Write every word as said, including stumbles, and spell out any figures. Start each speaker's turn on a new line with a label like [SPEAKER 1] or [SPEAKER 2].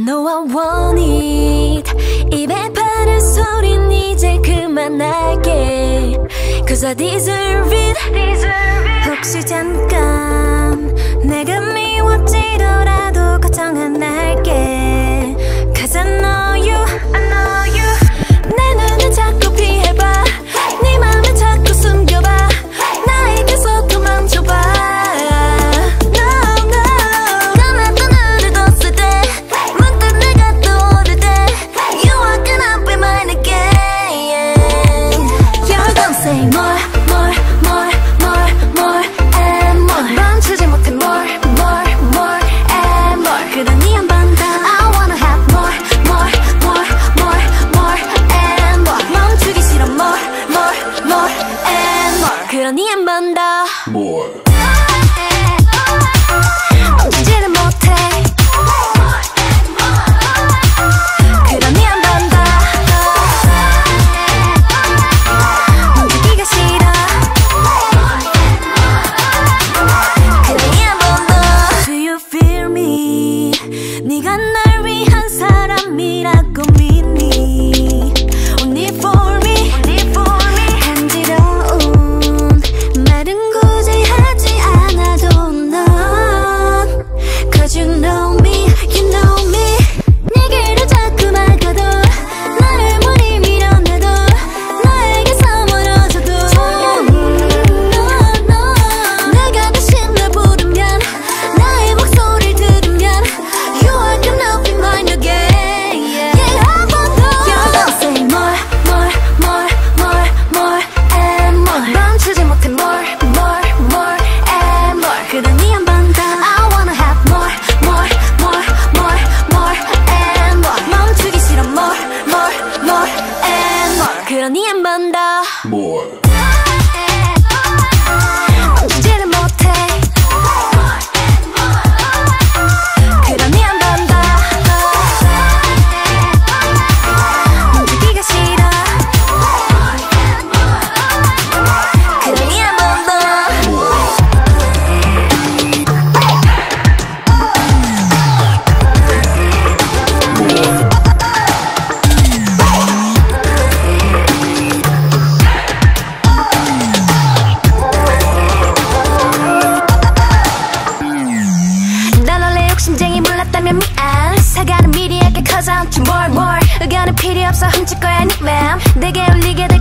[SPEAKER 1] know I want it. 입에 바른 소린 이제 그만할게. Cause I deserve it. 혹시 잠깐 내가 미워지더라도 걱정 안 할게. Cause I know you, I know you. 내 눈을 자꾸 피해봐. 네 맘을 자꾸 숨겨봐. 나에게서 도망쳐봐. 그러니 한 번 더 More 멈추지를 못해 그러니 한 번 더 멈추기가 싫어 그러니 한 번 더 Do you feel me 네가 날 위한 사람이라고 믿니 Only for me You know me, you know me. 네게로 자꾸 막아도 나를 문이 밀어내도 너에게서 멀어져도 no, no. 내가 다시 널 부르면 나의 목소리를 들으면 You are gonna be mine again. Yeah, 한 번 더 You're gonna say more, more, more, more, more and more. 멈추지 못해 more, more, more and more. 그러니 한 번 더 I wanna have more More, more, more, more and more. 멈추기 싫어 more, more, more and more. 그러니 한 번 더 More 멈추지를 못해 그러니 한 번 더 멈추기가 싫어 그러니 한 번 더 심장이 몰랐다면 미안 사과는 미리 할게 cause I want you more more 의견은 필요 없어 훔칠 거야 네 맘 내게 울리게